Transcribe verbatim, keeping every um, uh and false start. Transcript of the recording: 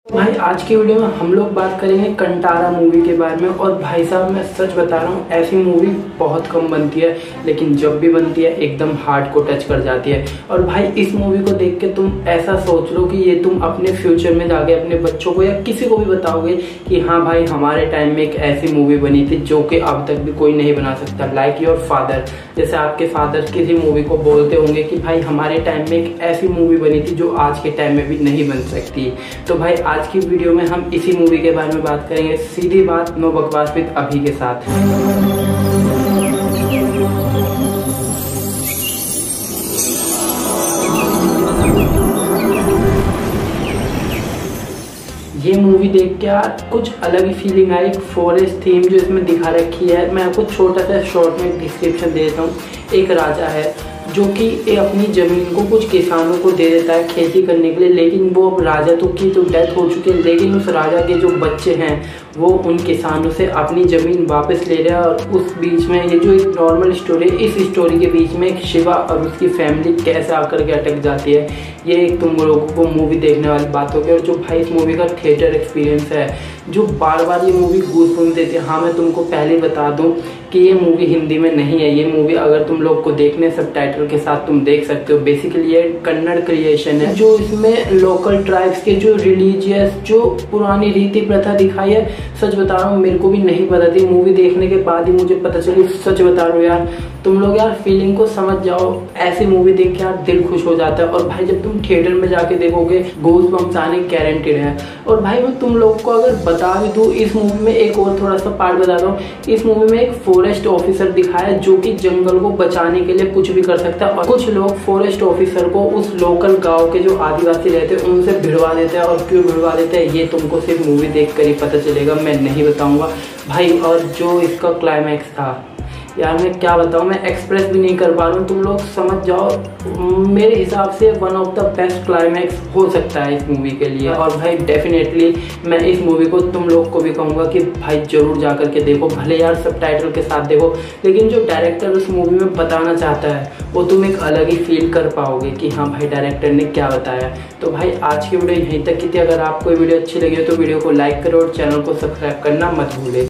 भाई आज की वीडियो में हम लोग बात करेंगे कंटारा मूवी के बारे में। और भाई साहब मैं सच बता रहा हूँ, ऐसी मूवी बहुत कम बनती है, लेकिन जब भी बनती है एकदम हार्ट को टच कर जाती है। और भाई इस मूवी को देख के तुम ऐसा सोच लो कि ये तुम अपने फ्यूचर में जाके अपने बच्चों को या किसी को भी बताओगे कि हाँ भाई हमारे टाइम में एक ऐसी मूवी बनी थी जो कि अब तक भी कोई नहीं बना सकता। लाइक योर फादर, जैसे आपके फादर किसी मूवी को बोलते होंगे कि भाई हमारे टाइम में एक ऐसी मूवी बनी थी जो आज के टाइम में भी नहीं बन सकती। तो भाई आज की वीडियो में हम इसी मूवी के बारे में बात करेंगे। सीधी बात, नो बकवास विद अभी के साथ। ये मूवी देख के यार कुछ अलग ही फीलिंग आई। एक फॉरेस्ट थीम जो इसमें दिखा रखी है, मैं आपको छोटा सा शॉर्ट में डिस्क्रिप्शन दे देता हूँ। एक राजा है जो कि अपनी ज़मीन को कुछ किसानों को दे देता है खेती करने के लिए, लेकिन वो अब राजा तो की तो डेथ हो चुकी है, लेकिन उस राजा के जो बच्चे हैं वो उन किसानों से अपनी ज़मीन वापस ले रहे हैं। और उस बीच में ये जो एक नॉर्मल स्टोरी है, इस स्टोरी के बीच में एक शिवा और उसकी फैमिली कैसे आकर के अटक जाती है, ये एक तुम लोगों को मूवी देखने वाली बात होगी। और जो भाई इस मूवी का थिएटर एक्सपीरियंस है, जो बार बार ये मूवी गूज़बम्स देती है। हाँ मैं तुमको पहले बता दूँ कि ये मूवी हिंदी में नहीं है। ये मूवी अगर तुम लोग को देखने सबटाइटल के साथ तुम देख सकते हो। बेसिकली ये कन्नड़ क्रिएशन है, जो इसमें लोकल ट्राइब्स के जो रिलीजियस जो पुरानी रीति प्रथा दिखाई है। सच बता रहा हूँ, मेरे को भी नहीं पता थी, मूवी देखने के बाद ही मुझे पता चली। सच बता रहा हूँ यार, तुम लोग यार फीलिंग को समझ जाओ। ऐसी मूवी देख के यार दिल खुश हो जाता है। और भाई जब तुम थिएटर में जाके देखोगे, गूज़बम्स आने गारंटेड है। और भाई मैं तुम लोग को अगर बता भी दूँ, इस मूवी में एक और थोड़ा सा पार्ट बताता हूँ। इस मूवी में एक फॉरेस्ट ऑफिसर दिखाया जो कि जंगल को बचाने के लिए कुछ भी कर सकता है। और कुछ लोग फॉरेस्ट ऑफिसर को उस लोकल गांव के जो आदिवासी रहते हैं उनसे भिड़वा देते हैं। और क्यों भिड़वा देते हैं ये तुमको सिर्फ मूवी देख कर ही पता चलेगा, मैं नहीं बताऊंगा भाई। और जो इसका क्लाइमैक्स था यार, मैं क्या बताऊँ, मैं एक्सप्रेस भी नहीं कर पा रहा हूँ, तुम लोग समझ जाओ। मेरे हिसाब से one of the best climax हो सकता है इस मूवी के लिए। और भाई डेफिनेटली मैं इस मूवी को तुम लोग को भी कहूँगा कि भाई जरूर जा कर के देखो। भले यार सबटाइटल के साथ देखो, लेकिन जो डायरेक्टर उस मूवी में बताना चाहता है वो तुम एक अलग ही फील कर पाओगे कि हाँ भाई डायरेक्टर ने क्या बताया। तो भाई आज की वीडियो यहीं तक की थी। अगर आपको वीडियो अच्छी लगी हो तो वीडियो को लाइक करो और चैनल को सब्सक्राइब करना मत भूलें।